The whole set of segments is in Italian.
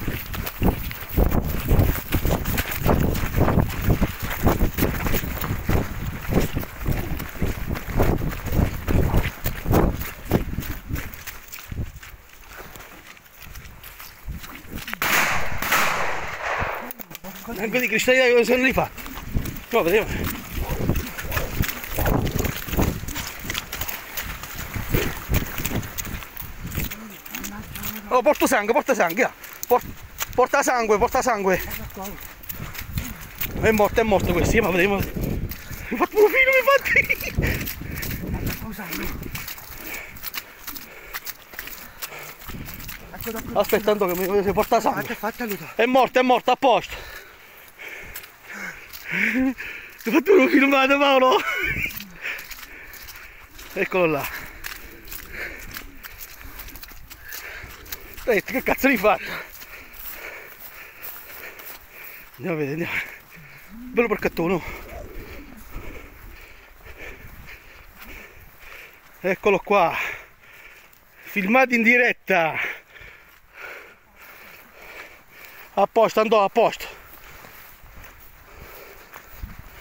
Anche di cristalli come sono rifatti. No, vediamo. Oh, porta sangue, yeah. Porta sangue. È morto questo, ma vediamo. Mi fatto un filo, Aspettando che mi porta sangue. È morto, a posto. Mi ho fatto un filmato, Paolo. Eccolo là. Che cazzo di fatto? Andiamo a vedere, andiamo. Bello porcattone. Eccolo qua. Filmati in diretta. A posto, andò a posto.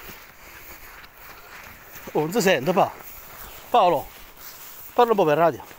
Oh, non si sente, Paolo. Parla un po' per radio.